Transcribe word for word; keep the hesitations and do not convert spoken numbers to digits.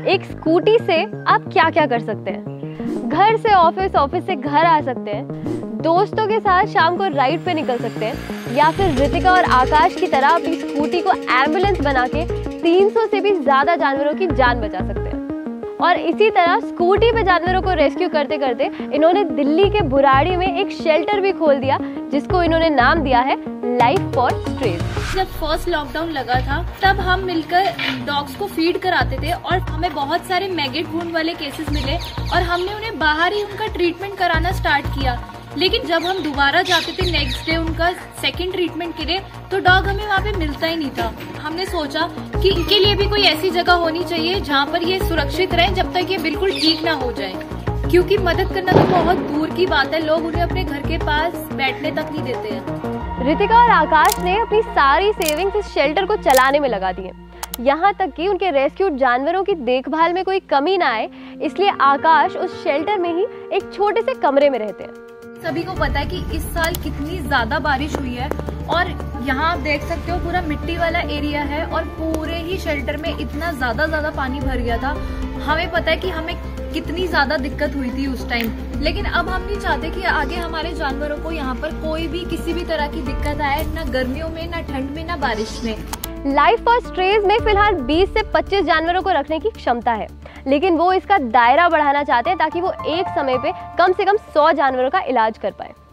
एक स्कूटी से आप क्या क्या कर सकते हैं। घर से ऑफिस, ऑफिस से घर आ सकते हैं, दोस्तों के साथ शाम को राइड पे निकल सकते हैं, या फिर रितिका और आकाश की तरह अपनी स्कूटी को एम्बुलेंस बना के तीन सौ से भी ज़्यादा जानवरों की जान बचा सकते हैं। और इसी तरह स्कूटी पे जानवरों को रेस्क्यू करते करते इन्होंने दिल्ली के बुराड़ी में एक शेल्टर भी खोल दिया, जिसको इन्होंने नाम दिया है लाइफ फॉर स्ट्रेज। जब फर्स्ट लॉकडाउन लगा था तब हम मिलकर डॉग्स को फीड कराते थे और हमें बहुत सारे मैगेट वुंड वाले केसेस मिले और हमने उन्हें बाहर ही उनका ट्रीटमेंट कराना स्टार्ट किया। लेकिन जब हम दोबारा जाते थे नेक्स्ट डे उनका सेकंड ट्रीटमेंट के लिए, तो डॉग हमें वहाँ पे मिलता ही नहीं था। हमने सोचा कि इनके लिए भी कोई ऐसी जगह होनी चाहिए जहाँ पर ये सुरक्षित रहे जब तक ये बिल्कुल ठीक ना हो जाए, क्योंकि मदद करना तो बहुत दूर की बात है, लोग उन्हें अपने घर के पास बैठने तक नहीं देते हैं। रितिका और आकाश ने अपनी सारी सेविंग्स इस शेल्टर को चलाने में लगा दी है। यहाँ तक कि उनके रेस्क्यूड जानवरों की देखभाल में कोई कमी ना आए, इसलिए आकाश उस शेल्टर में ही एक छोटे से कमरे में रहते हैं। सभी को पता है कि इस साल कितनी ज्यादा बारिश हुई है और यहाँ आप देख सकते हो पूरा मिट्टी वाला एरिया है और पूरे ही शेल्टर में इतना ज्यादा ज्यादा पानी भर गया था। हमें पता है कि हमें कितनी ज्यादा दिक्कत हुई थी उस टाइम, लेकिन अब हम नहीं चाहते कि आगे हमारे जानवरों को यहाँ पर कोई भी किसी भी तरह की दिक्कत आए, ना गर्मियों में, ना ठंड में, ना बारिश में। लाइफ फॉर स्ट्रेज में फिलहाल बीस से पच्चीस जानवरों को रखने की क्षमता है, लेकिन वो इसका दायरा बढ़ाना चाहते हैं ताकि वो एक समय पे कम से कम सौ जानवरों का इलाज कर पाए।